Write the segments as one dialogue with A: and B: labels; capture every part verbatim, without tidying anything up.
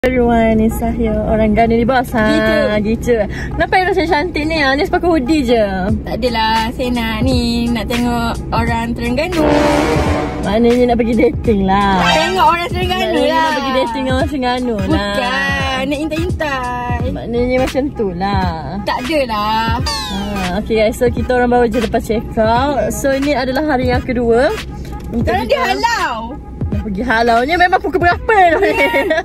A: Everyone, ni saya orang Ganu ni bos. Ha, gitu. Kenapa yang rasa cantik ni? Ha, ni pakai hoodie je.
B: Tak adalah, saya nak ni nak tengok orang Terengganu.
A: Maknanya nak pergi dating lah.
B: Tengok orang Terengganu lah.
A: Nak pergi dating dengan orang Terengganu lah.
B: Bukan, nak intai-intai.
A: Maknanya macam tu lah.
B: Tak adalah.
A: Ha, okay guys, so kita orang baru je lepas check out. So ini adalah hari yang kedua.
B: Sekarang dia halau.
A: Nak pergi halaunya memang pukul berapa dah ni?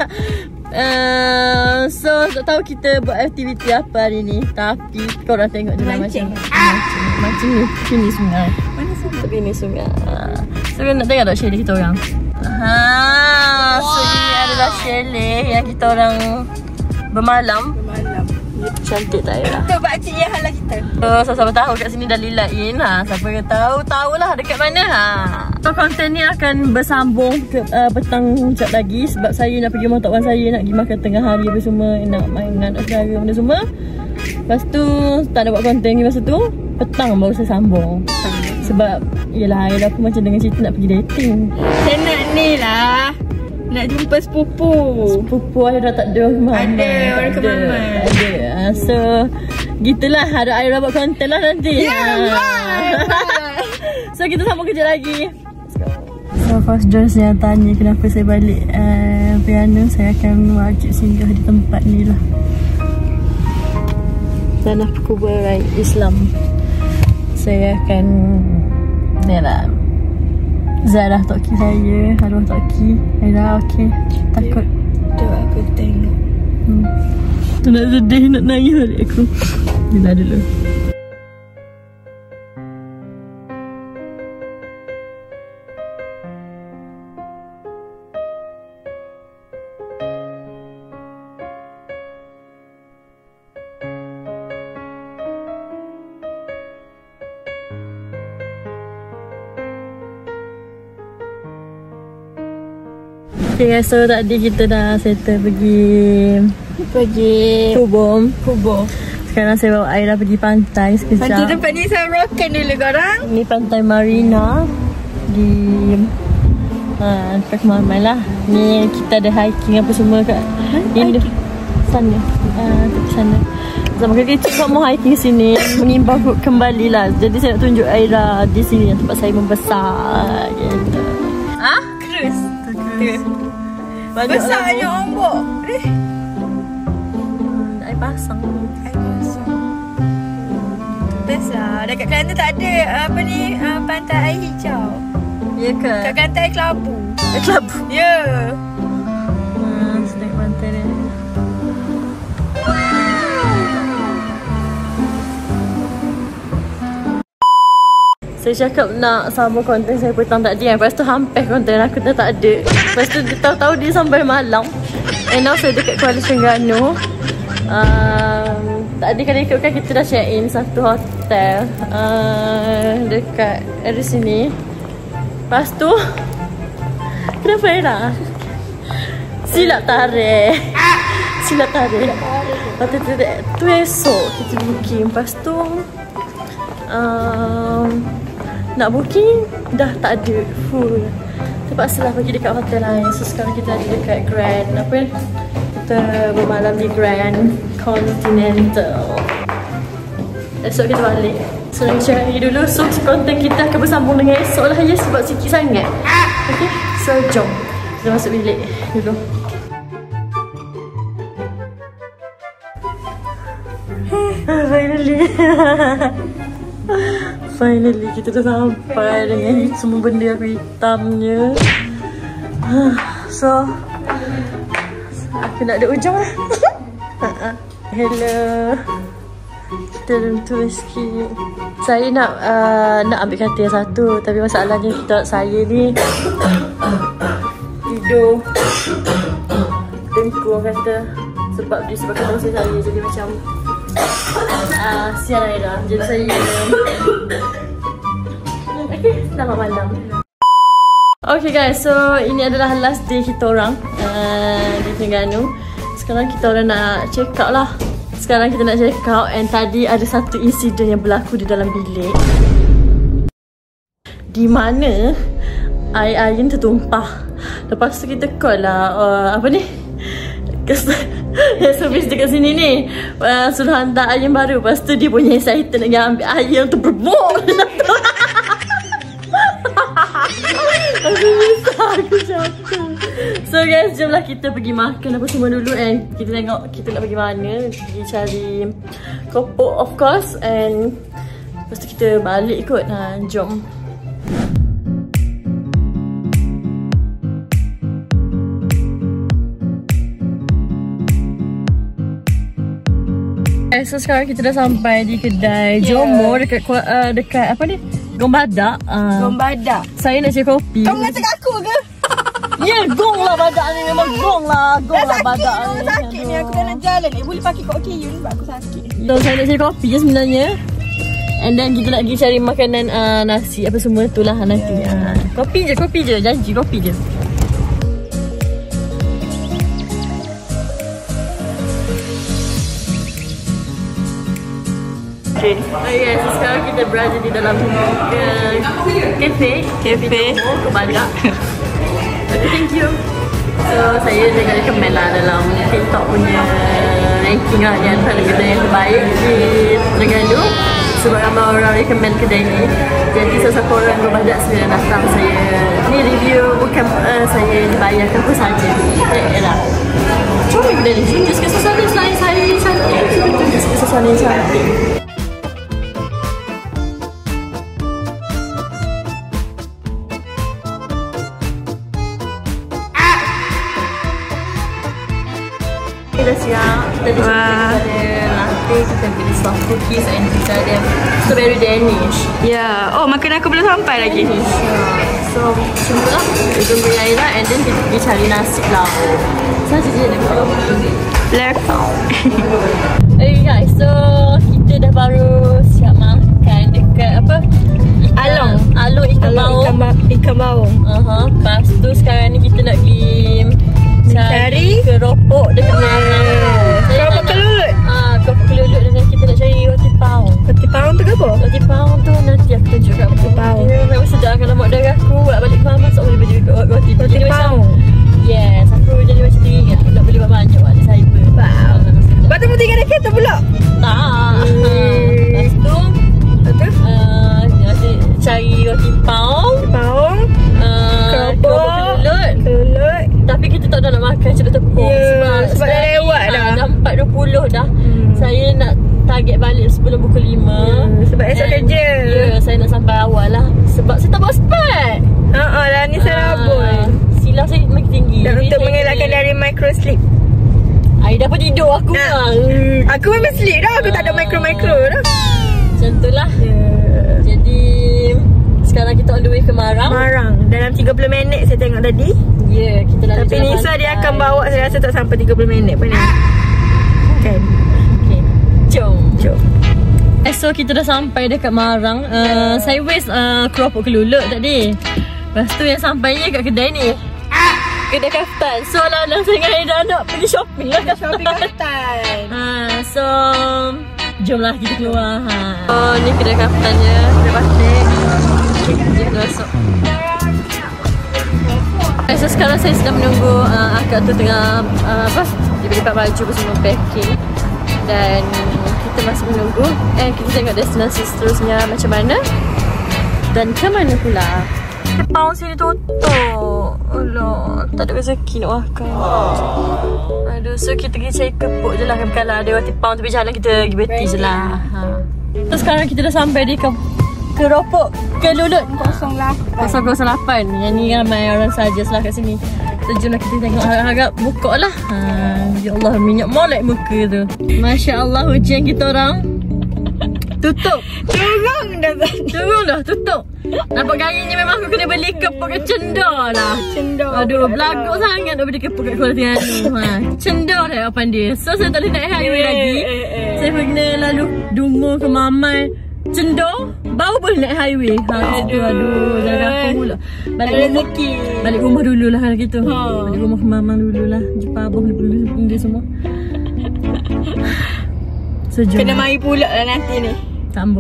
A: Uh, so tak tahu kita buat aktiviti apa hari ni, tapi korang tengok je lah macam mancing. Mancing ni, sini sungai.
B: Mana sungai?
A: Tapi ni sungai. So korang nak tengok tak chalet kita orang? Ha, wow. So ini adalah chalet yang kita orang bermalam.
B: Bermalam.
A: Cantik tak ya?
B: Itu pakcik yang halau kita.
A: So siapa tahu kat sini dah lilat in ha. Siapa yang tahu, tahulah dekat mana ha. So konten ni akan bersambung ke uh, petang sekejap lagi. Sebab saya nak pergi rumah tok wan saya, nak pergi makan tengah hari apa semua, nak main dengan anak saudara benda semua. Lepas tu tak nak buat konten ni masa tu. Petang baru saya sambung. Sebab yelah hari aku macam dengan cerita nak pergi dating.
B: Saya nak ni lah, nak jumpa sepupu.
A: Sepupu ada dah tak ada mana.
B: Ada orang ke mama.
A: Ada. So gitulah, harap Aira buat konten lah nanti.
B: Ya, yeah,
A: so kita sambung kejap lagi. So first Jones yang tanya kenapa saya balik uh, piano, saya akan wajib singgah di tempat ni lah. Tanah Kuburan Islam. Saya akan ni lah ziarah Tok Ki saya, arwah Tok Ki. Aira okey? Takut?
B: Tu aku tengok.
A: Hmm. Tu nak sedih, nak nangis balik aku. Bila dulu. Okay guys, so tadi kita dah settle pergi
B: Pergi
A: Kubur.
B: Kubur.
A: Sekarang saya bawa Aira pergi pantai sekejap.
B: Pantai tempat ni saya rokan dulu korang.
A: Ni pantai Marina di ha, dekat Kemaman lah. Ni kita ada hiking apa semua kat Indo sana. Ah, uh, sana. Zaman kecil kau mau hiking sini, mengimbau kembali lah. Jadi saya nak tunjuk Aira di sini tempat saya membesar gitu.
B: Ah, cruise. Besarnya ombak. Eh.
A: Air pasang.
B: Air pasang. Besar. Dekat Kelantan tak ada apa ni, uh, pantai air hijau.
A: Ya ke?
B: Kat Kelantan air kelabu.
A: Air kelabu?
B: Ya. Yeah.
A: Hmm, sedek pantai dia. Saya cakap nak sambung konten saya petang tadi kan. Lepas tu hampir konten aku dah tak ada. Lepas tu tahu-tahu dia sampai malam. And now saya dekat Kuala Terengganu. um, Tadi kali ikutkan kita dah check in satu hotel uh, dekat dari sini. Lepas tu kenapa Aira? Silap tarik. Silap tarik. Lepas tu, tu esok kita booking. Lepas tu um, nak booking dah tak ada, full. Terpaksalah pergi dekat hotel lain. So sekarang kita ada dekat Grand apa ni? Kita bermalam di Grand Continental. Esok kita balik. So nak cari dulu. So konten kita akan bersambung dengan esok lah ya, sebab sikit sangat. Okay, so jom kita masuk bilik dulu. Finally. Finally kita dah sampai dengan semua benda aku hitamnya. So aku nak ada ujung lah. Hello. Kita room tour sikit. Saya nak uh, nak ambil katil satu, tapi masalahnya kita saya ni tidur dengkul kata. Sebab disebabkan dosa saya, jadi macam Uh, siang Aira. Jadi saya okay, selamat malam. Okay guys, so ini adalah last day kita orang uh, di Terengganu. Sekarang kita orang nak check out lah. Sekarang kita nak check out. And tadi ada satu insiden yang berlaku di dalam bilik, di mana air ayam tertumpah. Lepas tu kita call lah uh, apa ni, Yang servis dekat sini ni uh, suruh hantar ayam baru. Lepas tu dia punya excited nak pergi ambil ayam tu berbuk. Aku risau, aku jatuh. So guys, jomlah kita pergi makan apa semua dulu. And kita tengok kita nak pergi mana. Pergi cari keropok of course. And lepas tu kita balik kot. Ha, jom. Okay, so sekarang kita dah sampai di kedai yeah. Jomo dekat uh, dekat apa ni? Gong Badak. Uh,
B: Gong Badak.
A: Saya nak cari kopi.
B: Kau mengatakan aku ke?
A: Ya, yeah, gong lah Badak ni. Memang gong lah. Gong
B: dah
A: lah Badak
B: ni. Dah sakit ni. Aku dah nak jalan ni. Boleh pakai kok kayu ni sebab aku sakit.
A: So, saya nak cari kopi je sebenarnya. And then kita nak pergi cari makanan uh, nasi apa semua tu lah nanti. Yeah. Uh, kopi je, kopi je. Janji, kopi je. Okay. Okay guys, so sekarang kita berada di dalam uh, kafe Kafe Gong Badak. Okay, thank you. So, saya jangan recommend lah dalam TikTok punya ranking lah. Di antara kedai yang terbaik di Terengganu. Sebab ramai orang recommend kedai ni. Jadi, sesiapa orang Gong Badak sebenarnya datang. Saya ni review bukan uh, saya dibayarkan pun saja. Eh, lah. Cuma kedai ni tunjuk ke sesuatu selain saya cantik. Tunjuk ke sesuatu yang cantik. Kita dah siap. Kita dah siap kepada latte. Kita beli soft cookies and kita ada strawberry Danish.
B: Ya. Yeah. Oh, makanan aku belum sampai lagi.
A: Yeah. So, cuma lah. Kita tunggu Yaira and then kita pergi cari nasi lah. Saja je nak kalau
B: Lepas.
A: Okay guys, so kita dah baru siap makan dekat apa? Ikan,
B: Along.
A: Along ikan baung.
B: Ikan, ba ikan baung.
A: Uh -huh. Lepas tu sekarang ni kita nak pergi cari keropok dekat mana?
B: Keropok kelulut?
A: Ah, keropok kelulut dan kita nak cari roti paung.
B: Roti paung tu ke apa?
A: Roti paung tu nanti aku tunjuk kat
B: roti paung.
A: Ya, memang sedap kalau mak darah aku buat balik ke mama sok boleh beli roti.
B: Roti paung?
A: Yes, aku jadi macam teringat nak beli banyak buat saya pun.
B: Wow. Lepas tu tinggal dekat kereta pula?
A: Tak. Lepas tu,
B: lepas tu?
A: Uh, cari roti paung.
B: Roti paung.
A: Uh, keropok kelulut.
B: Kelulut.
A: Tapi kita tak dah nak makan cepat tepung.
B: Yeah, sebab, sebab dah lewat dah.
A: Dah empat dua puluh dah. Hmm. Saya nak target balik sebelum pukul lima.
B: Yeah, sebab esok kerja.
A: Ya, yeah, saya nak sampai awal lah. Sebab saya tak bawa spek.
B: Haa lah, ni saya rabun.
A: Silau saya makin tinggi.
B: Dan untuk mengelakkan dari micro sleep.
A: Ay, dah pun tidur aku lah.
B: Aku memang sleep dah. Aku tak ada micro-micro dah.
A: Macam tu lah. Yeah. Jadi, sekarang kita on the way ke Marang.
B: Marang. Dalam tiga puluh minit saya tengok tadi.
A: Ya, yeah, kita dah.
B: Tapi Nisa dia akan bawa saya rasa tak sampai tiga puluh minit pun ni. Kan?
A: Okay. Jom.
B: Jom.
A: Eh, so kita dah sampai dekat Marang. Uh, saya waste uh, keropok kelulut tadi. Lepas tu yang sampainya kat kedai ni. Kedai kaftan. So alang-alang saya dengan Aida nak pergi shopping lah.
B: Shopping kaftan.
A: Ha, so jomlah kita keluar. Ha. Oh, ni kedai kaftannya. Kedai batik. Okay, kita masuk. Okay, so sekarang saya sedang menunggu uh, akak tu tengah uh, apa? Dia lipat baju apa semua packing. Dan kita masih menunggu. Eh, kita tengok destinasi seterusnya macam mana. Dan ke mana pula. Paung sini tutup. Alah, tak ada rezeki nak makan. Aduh, so kita pergi cari kepuk je lah. Kalau ada roti paung tepi jalan, kita pergi beti je lah. Ha. So sekarang kita dah sampai di ke keropok kelulut
B: kosong
A: lapan. Yang ni ramai orang saja lah kat sini. So jomlah kita tengok harap-harap buka lah. Ha. Ya Allah, minyak molek muka tu. Masya Allah, hujan kita orang. Tutup.
B: Turun dah.
A: Turun dah, tutup. Nampak gayanya memang aku kena beli kepuk kat cendor lah.
B: Cendor.
A: Aduh, belaguk sangat nak beli kepuk kat Kuala Terengganu. Ha. Cendor dah jawapan dia. So, saya tak boleh naik highway lagi. Saya kena lalu Dungu ke Mamai. Cendor, baru boleh naik highway. Ha, aduh, aduh. Jangan apa pula. Balik rumah, balik rumah dulu lah kalau gitu. Ha. Balik rumah ke Mamang dulu lah. Jumpa abang dulu dia semua. So,
B: kena mari pula lah nanti ni.
A: Tambah.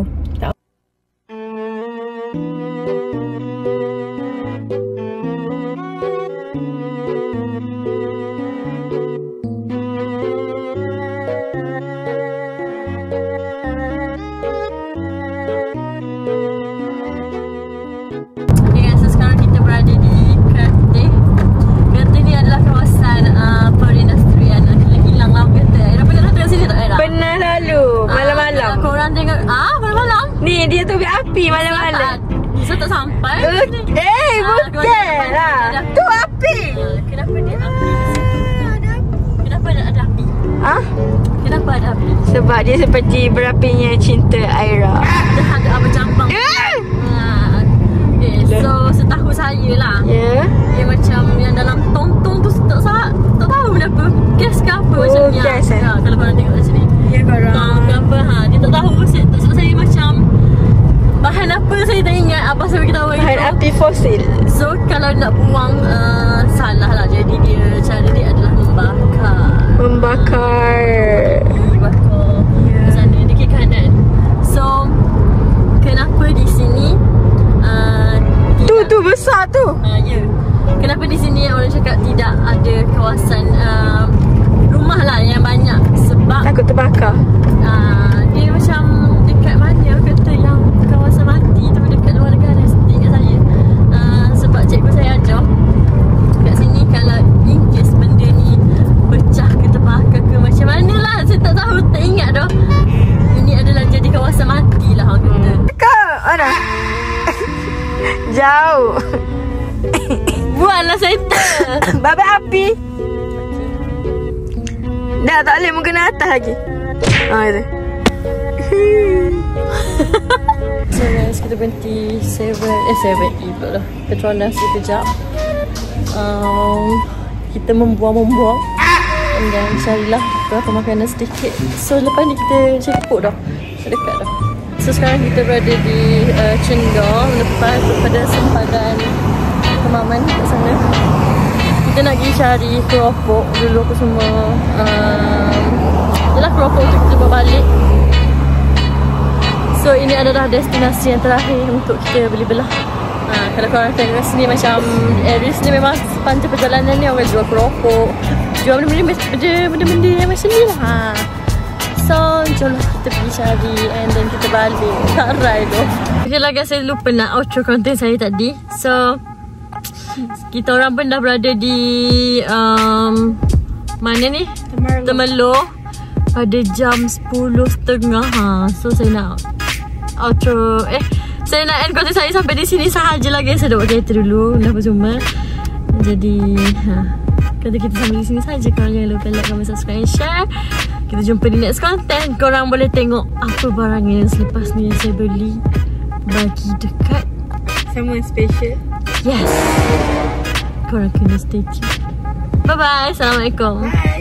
B: api malam-malam.
A: Bisa tak sampai.
B: Eh, bukan lah. Tu api.
A: Kenapa dia api? Kenapa ada ada api?
B: Ah?
A: Kenapa ada api?
B: Sebab dia seperti berapinya cinta Aira.
A: Dah ada apa jambang. Ha. Okay, so setahu saya lah.
B: Ya. Yeah.
A: Dia macam yang dalam tong-tong tu tak sah, tak tahu kenapa. Gas ke apa
B: Oh,
A: macam ni.
B: gas, eh?
A: Ha, kalau korang tengok kat sini.
B: Ya, korang.
A: Tong ke apa ha, dia tak tahu. Saya, so, saya macam bahan apa saya tak ingat. Abang saya beritahu hari
B: Bahan
A: tu.
B: api fosil.
A: So kalau nak buang uh, salah lah. Jadi dia cara dia adalah membakar.
B: Membakar.
A: Bakar
B: Ya.
A: ke sana di kiri kanan. So kenapa di sini uh,
B: Tu
A: tidak,
B: tu besar tu.
A: uh, ya. Kenapa di sini orang cakap tidak ada kawasan uh, rumah lah yang banyak. Sebab
B: Takut terbakar.
A: uh, dia macam dekat mana kata yang kawasan mati tu, dekat luar negara. Ingat saya uh, sebab cikgu saya ajar kat sini kalau in case benda ni pecah ke terbakar ke macam mana lah, saya tak tahu, tak ingat dah. Ini adalah jadi kawasan mati lah orang kata.
B: Kau mana? Jauh.
A: Buatlah setter.
B: Babak api. Dah tak boleh mungkin atas lagi. Oh itu.
A: So guys, kita berhenti seven eh seven E pula lah. Petronas sekejap. Um, kita membuang-membuang dan carilah beberapa makanan sedikit. So lepas ni kita cekuk dah. Dekat dah. So sekarang kita berada di uh, Cendor, lepas pada sempadan Kemaman kat sana. Kita nak pergi cari keropok dulu apa semua. Um, Yelah keropok tu kita bawa balik. So ini adalah destinasi yang terakhir untuk kita beli belah. Ha, kalau korang tengok sini macam area sini memang pantai perjalanan ni orang jual keropok, jual benda-benda benda-benda yang macam ni lah. Ha. So jomlah kita pergi cari and then kita balik. Tak ride tu. Okay lah guys, saya lupa nak outro konten saya tadi. So kita orang pun dah berada di um, mana ni?
B: Temerloh.
A: Temerloh pada jam sepuluh tiga puluh. Ha. So saya nak outro eh saya nak end konten saya sampai di sini sahajalah guys. Saya dah buat kereta dulu dah apa semua. Jadi ha, kata kita sampai di sini saja. Korang jangan lupa like, comment, subscribe and share. Kita jumpa di next content. Korang boleh tengok apa barang yang selepas ni yang saya beli bagi dekat
B: Someone special.
A: yes. Korang kena stay tune. Bye bye. Assalamualaikum.
B: Bye.